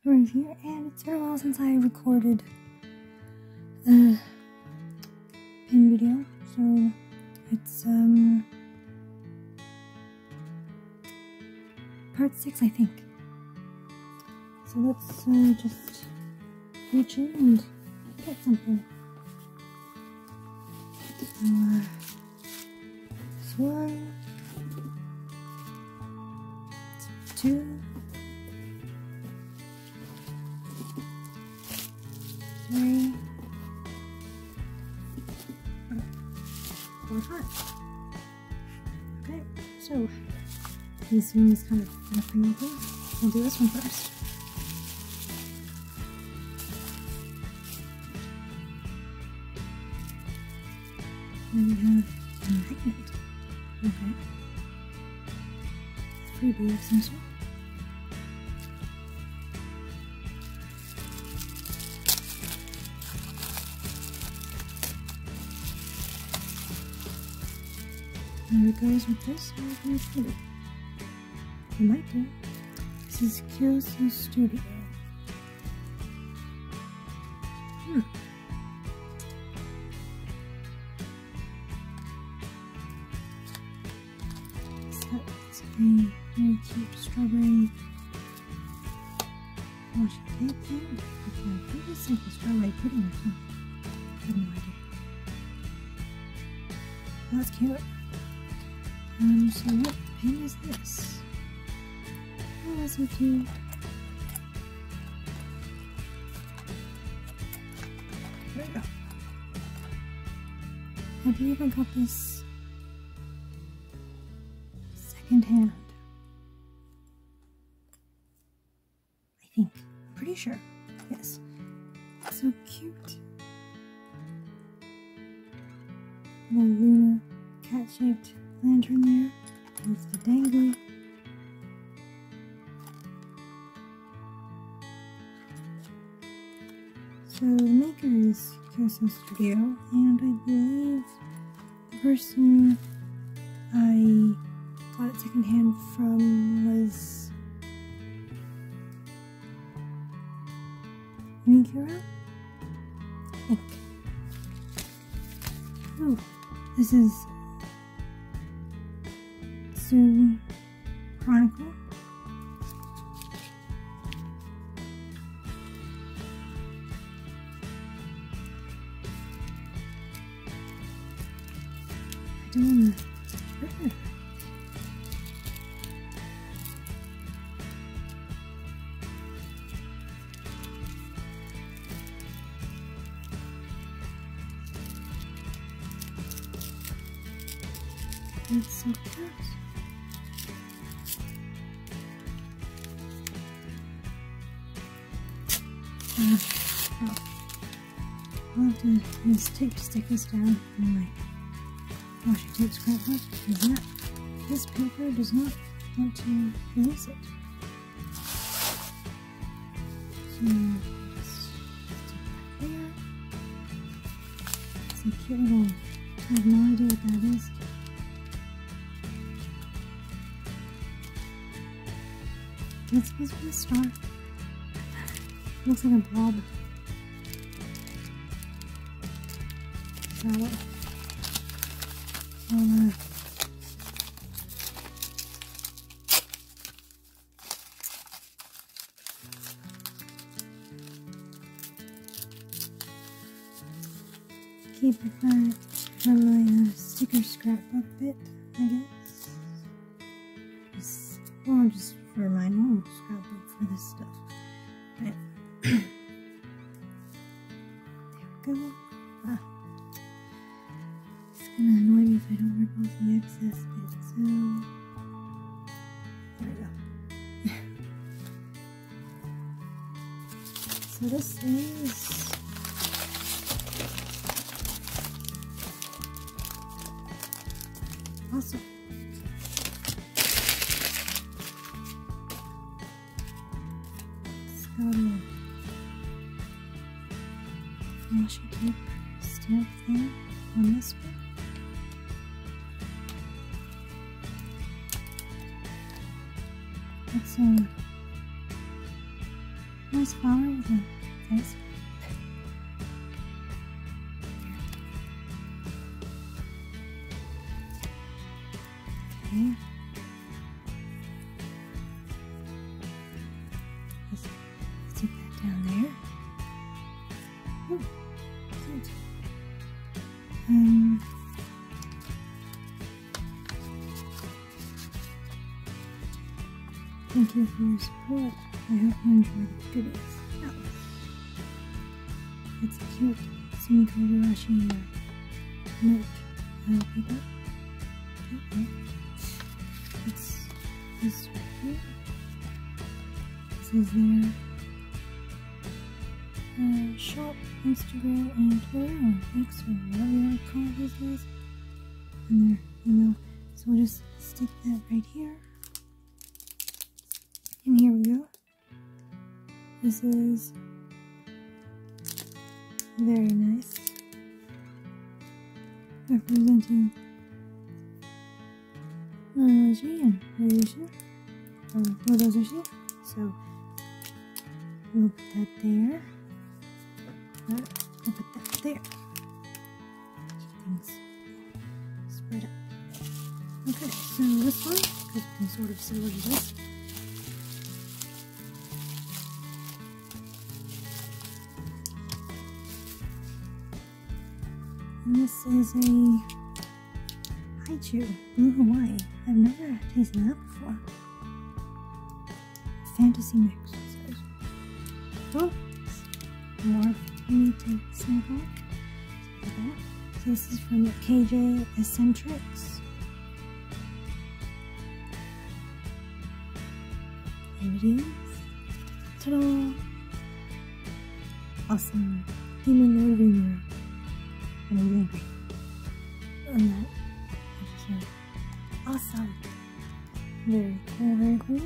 right here, and it's been a while since I recorded a pin video, so it's part 6, I think. So let's just reach in and get something. This 1, 2, 3, 4, 5. Okay, so this one is kind of nothing open. We'll do this one first. And we have a magnet. Okay. 3D of some sort. There it goes with this. We might do. This is Kyosu Studio. So it's a very cute strawberry washi tape thing. I think it's like a strawberry pudding or something. I have no idea. Oh, that's cute. So what pin is this? Oh, that's so cute. There we go. I believe I got this secondhand. I think. I'm pretty sure. Yes. So cute. Little Luna cat-shaped lantern there. There's the dangly. So the maker is Kyosu Studio, and I believe the person I got it secondhand from was Mikura, I think. Oh, this is Soon Chronicle. I don't want to rip it. That's so cute. I'll have to use tape to stick this down in my washi tape scrapbook because this paper does not want to release it. So just stick that there. It's a cute little, I have no idea what that is. It's supposed to be a star. Looks like a blob. So I'll keep it for my sticker scrapbook bit, I guess. Just for my normal scrapbook for this stuff. Right. There we go. It's gonna annoy me if I don't rip off the excess bit, so there we go. So this is awesome. It's got a washi tape stamp there on this one. It's nice flower with a face. Okay. Let's stick that down there. Oh, cute. Thank you for your support. I hope you enjoy the goodies. Oh. It's a cute Sumiko Igarashi note paper. Okay. It's this right here. This is their shop, Instagram, and Twitter, or X, or whatever you want to call it these days. And their email. So we'll just stick that right here. And here we go. This is very nice. Representing Nanaji and Ryushi, or Modozushi. So we'll put that there. We'll put that there. Keep things spread out. Okay, so this one, because we can sort of see what it is. And this is a Haichu Blue Hawaii. I've never tasted that before. Fantasy mix. Oh, more we need to sample. So this is from KJ Eccentrics. Here it is. Ta-da! Awesome. Demon Overview. Amazing. On that episode. Awesome. Very cool, very cool.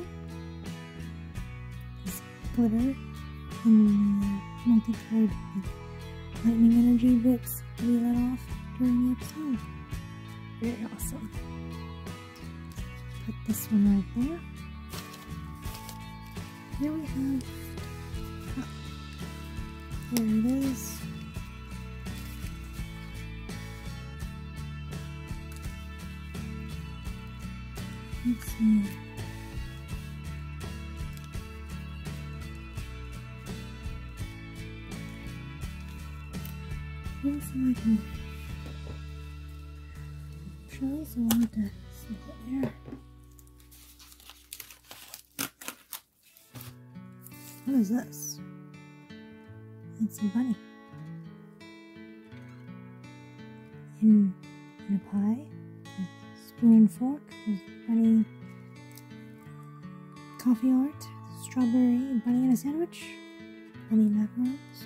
This glitter and multicolored lightning energy bits we let off during the episode. Very awesome. Put this one right there. Here we have, there it is. Let's see. Let's see if I can show you, so I want to slip it there. What is this? It's a bunny. In a pie. Spoon and fork. There's bunny coffee art. Strawberry bunny in a sandwich. Bunny macarons.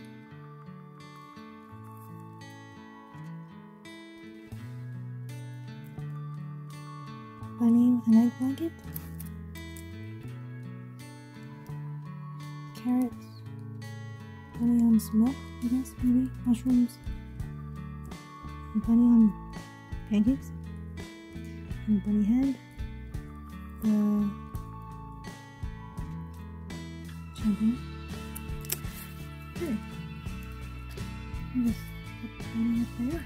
Bunny with an egg blanket. Carrots. Bunny on some milk, I guess, maybe. Mushrooms. Bunny on pancakes. And bunny head. Champagne. Okay. Just put the bunny up there.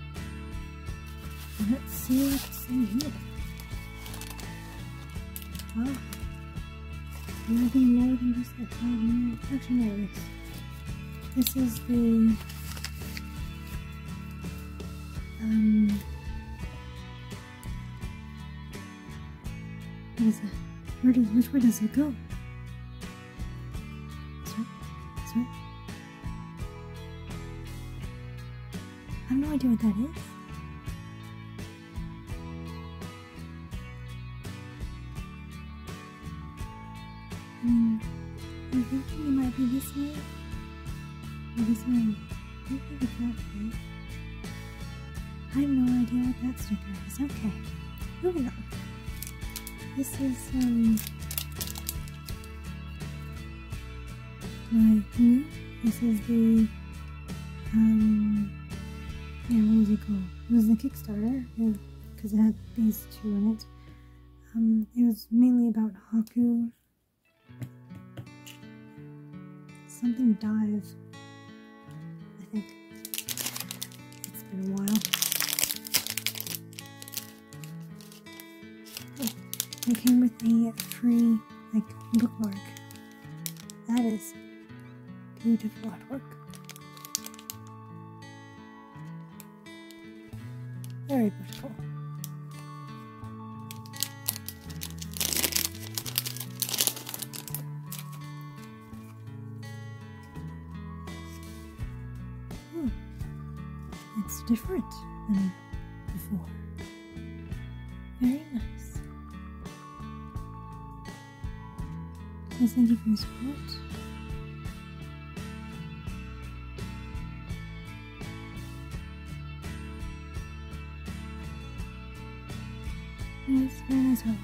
Let's see what's in here. Well, nothing more than just that 5 minute. Actually, no, this is the what is that? Which way does it go? This way? This way? I have no idea what that is. I'm thinking it might be this way. Or this way. I don't think it's that way. I have no idea what that sticker is. Okay. Moving on. This is this is the yeah, what was it called? It was the Kickstarter because it had these two in it. It was mainly about Haku. something dive. I think. It's been a while. Oh, it came with a free, like, bookmark. That is beautiful artwork. Very beautiful. It's different than before. Very nice. So thank you for your support. It's very nice artwork.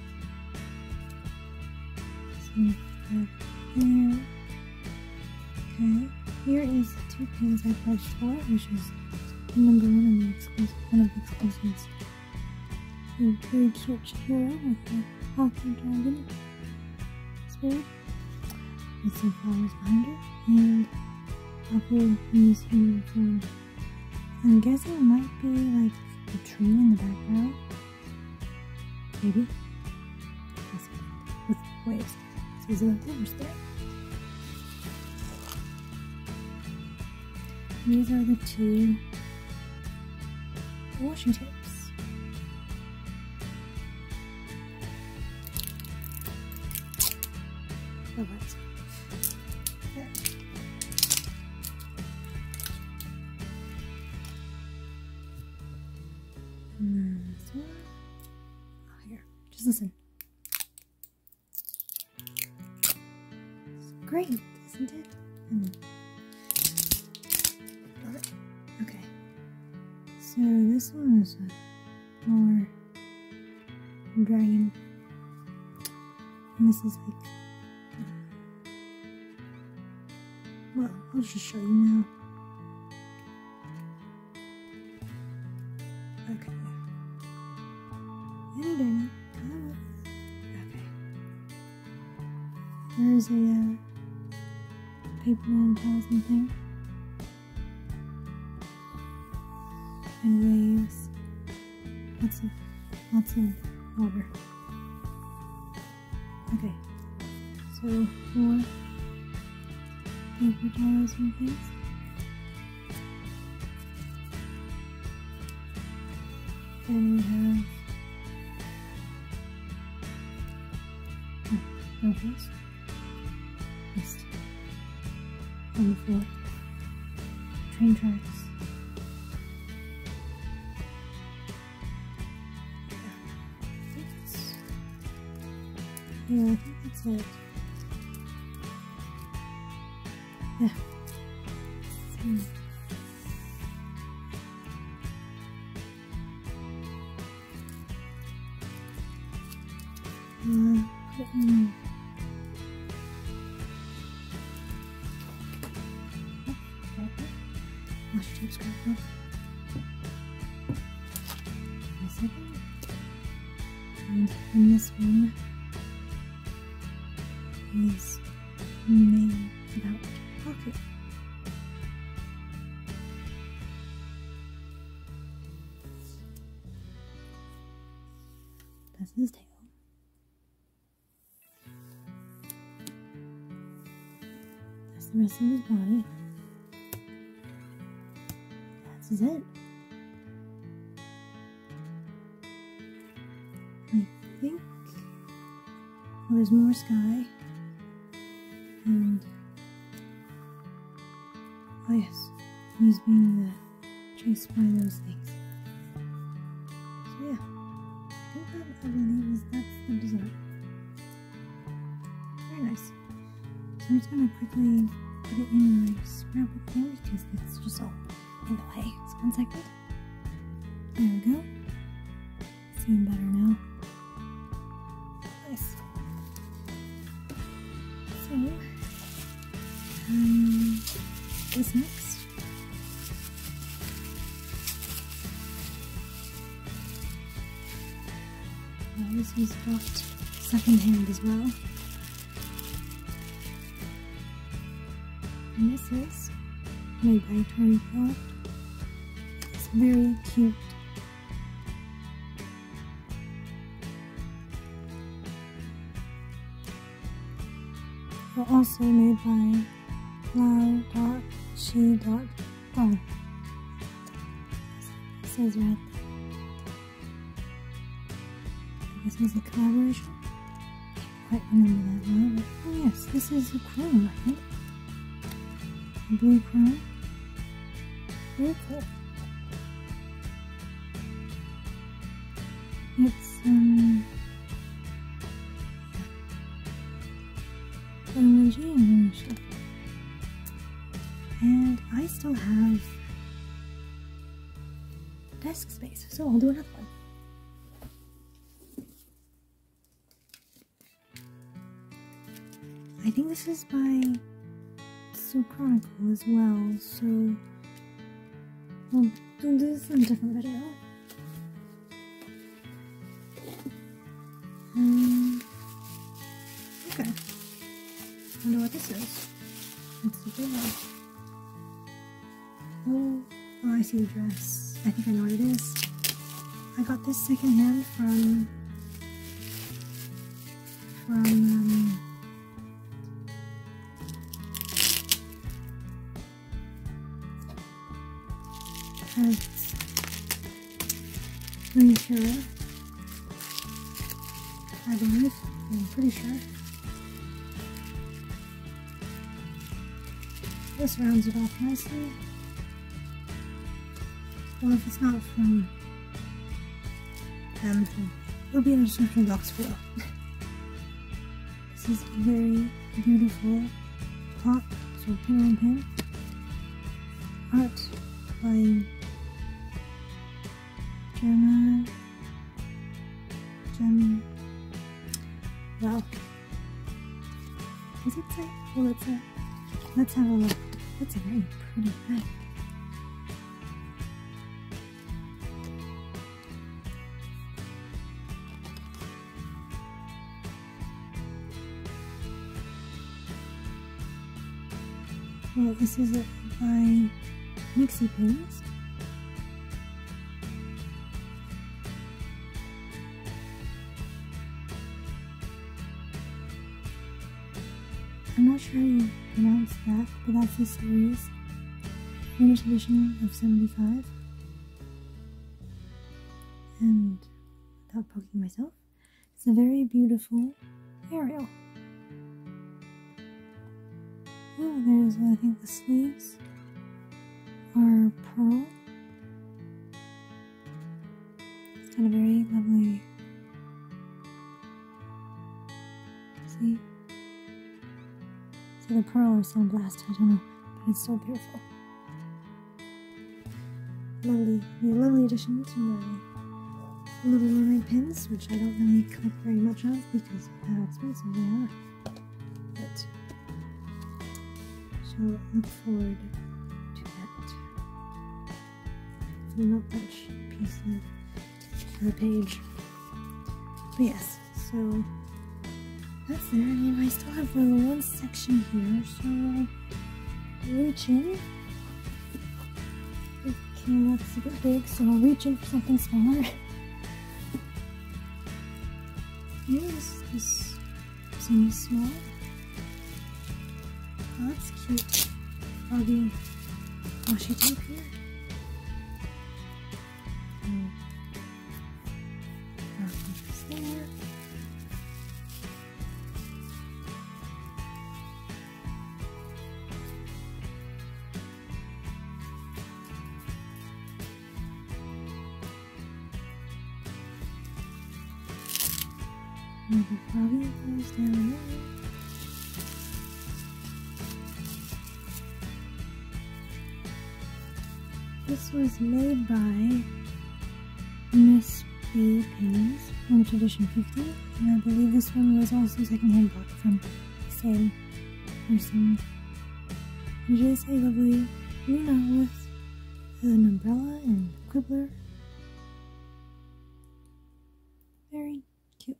So we have here. Okay, here is the 2 pins I pledged for, which is number 1 and the exclusive, one of the exclusives. A very cute hero with the Hockey Dragon spirit, with some flowers behind her, and Apple in this human form. I'm guessing it might be like a tree in the background. Maybe. Possibly. With waves. So there's a horse there. These are the 2 washi tapes. Oh, that's there. And then this one. Oh, here. Just listen. It's great, isn't it? Love it. Okay. So this one is a more dragon, and this is like, well, I'll just show you now. Okay. Any day. Okay. There's a paper and talisman thing. And waves, lots of water. Okay, so more paper towels and things. Then we have roaches just on the floor. Train tracks. Yeah, I think that's it. Yeah. Put it in. Washi tape scrapbook. A second. And in this one is made about pocket. That's his tail. That's the rest of his body. That's it. I think, well, there's more sky. And, oh yes, he's being chased by those things. So yeah, I think that, I believe, that's the design. Very nice. So I'm just gonna quickly put it in my scrapbook thing because it's just all in the way. So 1 second. There we go. Seeing better now. Nice. So, what's next? This was bought secondhand as well. And this is made by Toriko. It's very cute. Also made by Lao.She.Gong. It says right there. This is a collaboration. I can't quite remember that now, but oh yes, this is a chrome, I think. A blue chrome. Very cool. It's emoji and stuff. And I still have desk space, so I'll do another one. I think this is by Tsu Chronicle as well, so we'll do this in a different video. Okay. I wonder what this is. It's a dress. Oh, I see the dress. I think I know what it is. I got this secondhand from Miura, I believe. I'm pretty sure. This rounds it off nicely. Well, if it's not from them, it'll be in the description box below. This is a very beautiful top, so pin on pin. Art by Well, does it say? Well, it's a, let's have a look. That's a very pretty bag. Well, this is by Mixie Pins. I'm not sure how you pronounce that, but that's the series. Limited edition of 75. And without poking myself, it's a very beautiful Ariel. Oh, there's, I think the sleeves are pearl. It's got a very lovely, see? So the pearl or sunblast, I don't know, but it's so beautiful. Lovely, a lovely addition to my Little Mermaid pins, which I don't really collect very much of because of how expensive they are. But shall look forward to that. From not much piece of the page. But yes, so that's there. I mean, I still have the one section here, so I'll reach in. Okay, that's a bit big, so I'll reach in for something smaller. Here's this semi-small. Oh, that's cute. Froggy washi tape here. There. Maybe probably goes down there. This was made by Miss B Pins, limited edition 50, and I believe this one was also secondhand bought from the same person. It is a lovely Luna with an umbrella and quibbler. Very cute.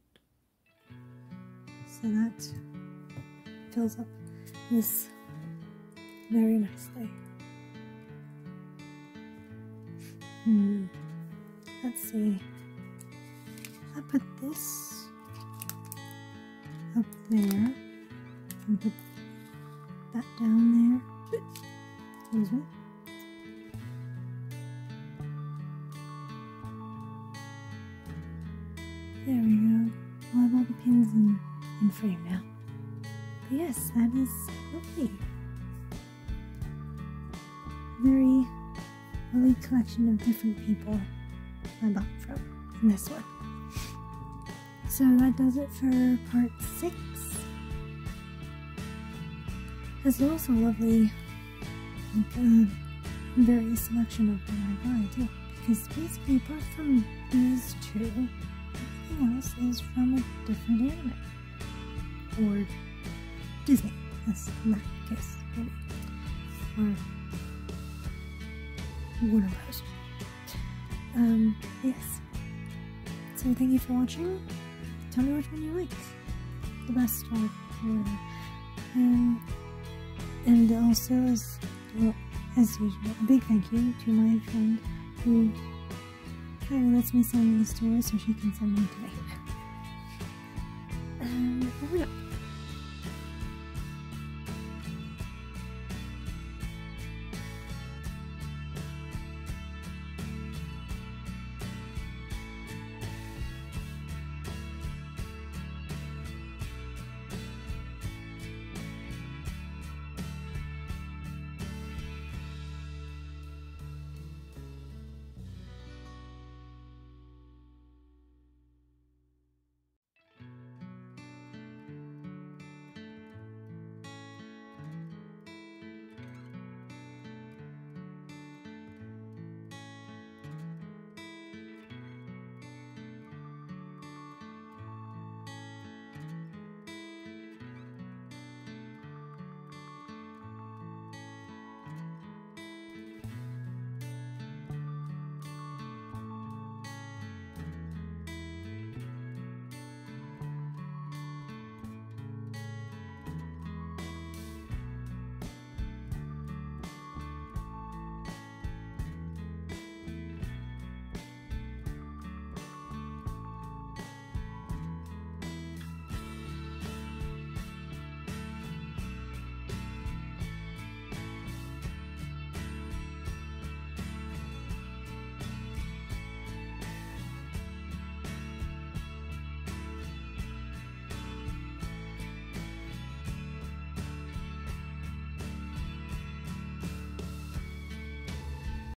So that fills up this very nicely. Let's see. I'll put this up there and put that down there. Excuse me. There we go. I'll have all the pins in frame now. But yes, that is lovely. Very lovely collection of different people I bought from in this one. So that does it for part 6. There's also lovely various selection of what I buy too. Because basically apart from these two, everything else is from a different anime. Or Disney, that's in that case, maybe. Or Warner Bros. Yes. So thank you for watching. Tell me which one you like the best or whatever. And also, as usual, a big thank you to my friend who kindly lets me send these to her so she can send them to me. Over and out.